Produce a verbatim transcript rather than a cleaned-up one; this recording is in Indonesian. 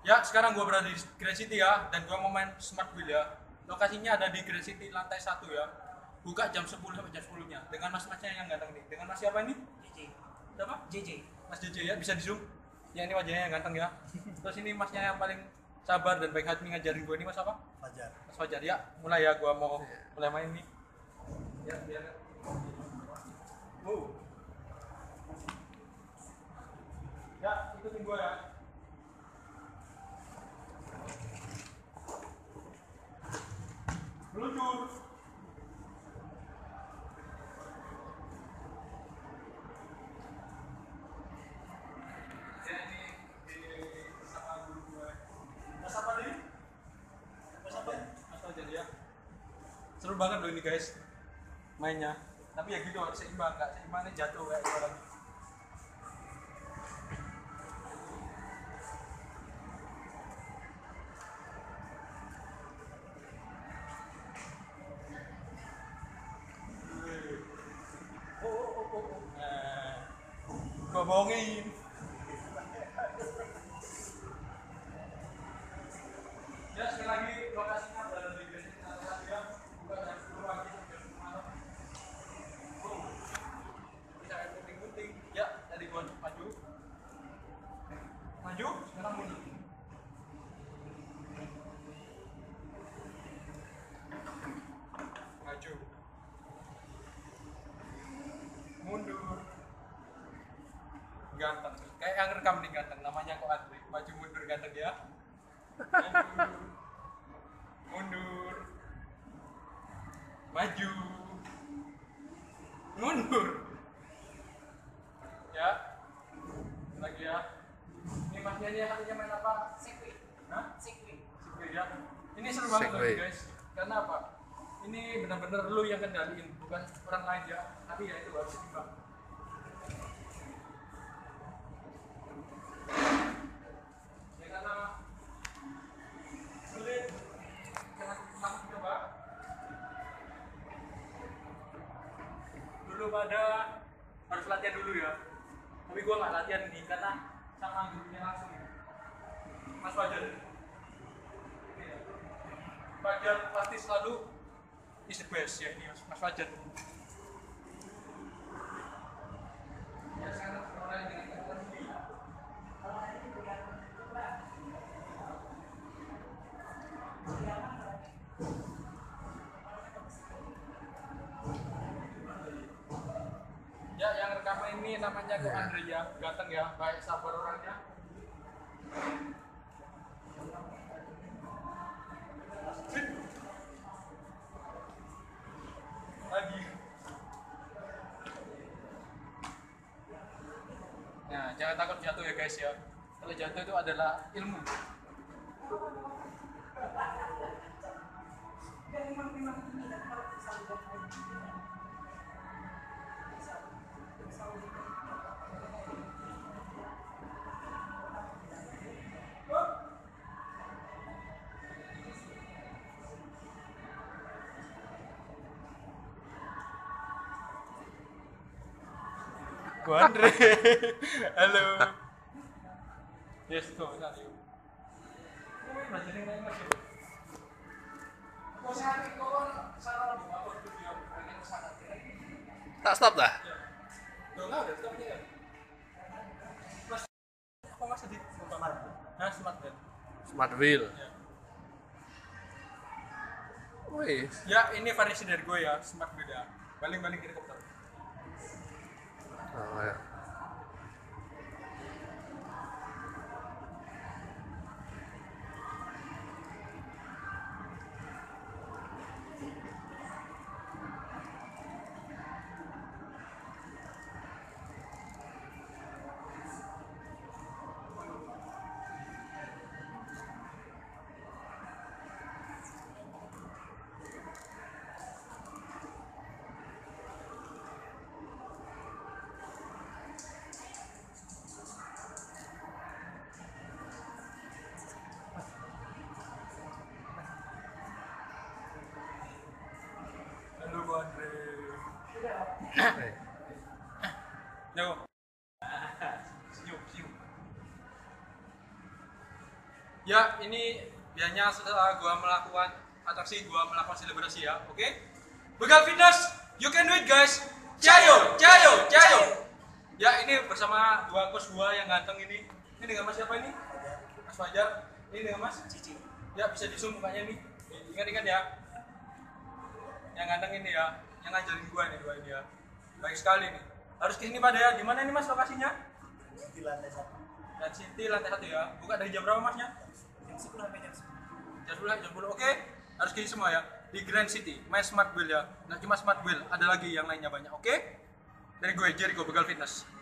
Ya, sekarang gua berada di Grand City ya, dan gua mau main Smart Wheel ya. Lokasinya ada di Grand City lantai satu ya. Buka jam sepuluh sampai jam sepuluh-nya. Dengan mas-masnya yang ganteng nih. Dengan mas siapa ini? J J. Siapa? J J. Mas J J ya, bisa di zoom. Ya ini wajahnya yang ganteng ya. Terus ini masnya yang paling sabar dan baik hati ngajarin gua ini mas apa? Fajar. Mas Fajar ya. Mulai ya, gua mau mulai main nih. Ya, biar. Wow. Ya, ikutin gua ya. Meluncur. Ya ini di sama guru gue. Mas apa nih? Mas apa? Mas Fajar ya. Seru banget loh ini guys mainnya. Tapi ya gitu harus seimbang, nggak seimbangnya jatuh kayak gitu lagi. Oh, oh, oh, oh, oh. Nah, gua bohongin. Ya sekali lagi lokasinya berada di Grand City lantai satu ya. Buka jam sepuluh pagi sampai jam sepuluh malam. Oh, bisa kayak puting-puting. Ya, tadi gua maju. Maju, sekarang mundur. Maju. Mundur. Ganteng. Kayak yang rekam nih ganteng. Namanya kok Andre. Maju mundur ganteng ya. Mundur. Mundur. Maju. Mundur. Ya. Lagi ya. Ini masnya dia hatinya main apa? Segway. Hah? Segway. Segway ya. Ini seru banget loh Segway. guys. Karena apa? Ini benar-benar lu yang kendaliin, bukan orang lain ya. Tapi ya itu harus seimbang. Ya karena sulit, jangan takut coba. Dulu pada harus latihan dulu ya. Tapi gua nggak latihan ini karena sama gurunya langsung. Mas Fajar. Fajar pasti selalu is the best ya ini Mas, Mas Fajar. Ya sekarang mulai dengan kata sendiri. Ya yang rekaman ini namanya kok Andre ya, ganteng ya, baik sabar orangnya. Lagi. Nah, jangan takut jatuh ya guys ya. Kalau jatuh itu adalah ilmu. Ko Andre. Halo. Yes, tuh, misalnya. Kau ini belajar yang lain lagi. Kau sehat, kau kan salah lagi, apa itu dia pengen kesana. Tak stop dah. Tuh, nggak udah, stop aja ya. Mas, apa mas tadi? Smart. Hah, smart kan? Smart wheel. Ya. Wih, Ya, ini variasi dari gue ya, smart beda. Baling-baling helikopter. oh, ya. Ya, ini biasanya setelah gua melakukan atraksi, gua melakukan selebrasi ya, oke? Begal Fitness, you can do it guys. Cayo, cayo, cayo. Ya, ini bersama dua coach gua yang ganteng ini. Ini dengan Mas siapa ini? Mas Fajar. Ini dengan Mas Cici. Ya, bisa di zoom mukanya nih. Ingat-ingat ya. Yang ganteng ini ya, yang ngajarin gua nih dua ini ya. Baik sekali nih. Harus kesini pada ya. Di mana ini Mas lokasinya? Di lantai satu. Dan City lantai satu ya. Buka dari jam berapa Masnya? Jam sepuluh sampai jam sepuluh. Jam sepuluh, jam sepuluh. Oke. Harus kesini semua ya. Di Grand City, main Smart Wheel ya. Nggak cuma Smart Wheel, ada lagi yang lainnya banyak. Oke? Dari gue Jericho Begal Fitness.